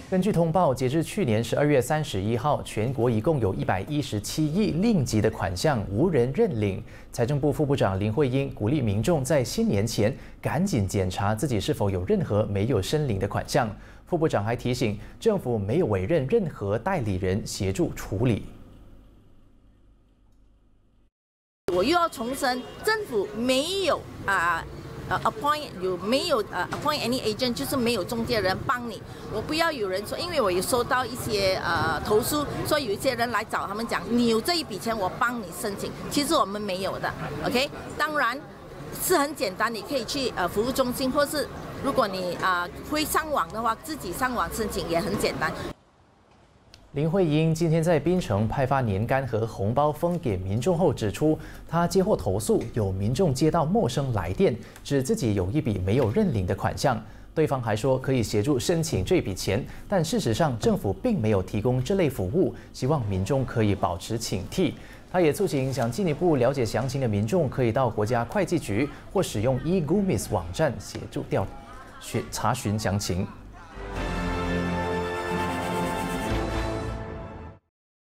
根据通报，截至去年12月31号，全国一共有117亿令吉的款项无人认领。财政部副部长林慧英鼓励民众在新年前赶紧检查自己是否有任何没有申领的款项。副部长还提醒，政府没有委任任何代理人协助处理。 我又要重申，政府没有appoint any agent， 就是没有中介人帮你。我不要有人说，因为我有收到一些投诉，说有一些人来找他们讲，你有这一笔钱，我帮你申请。其实我们没有的 ，OK？ 当然是很简单，你可以去服务中心，或是如果你会上网的话，自己上网申请也很简单。 林慧英今天在槟城派发年柑和红包封给民众后指出，她接获投诉，有民众接到陌生来电，指自己有一笔没有认领的款项，对方还说可以协助申请这笔钱，但事实上政府并没有提供这类服务，希望民众可以保持警惕。他也促请想进一步了解详情的民众，可以到国家会计局或使用 eGumis 网站协助查询详情。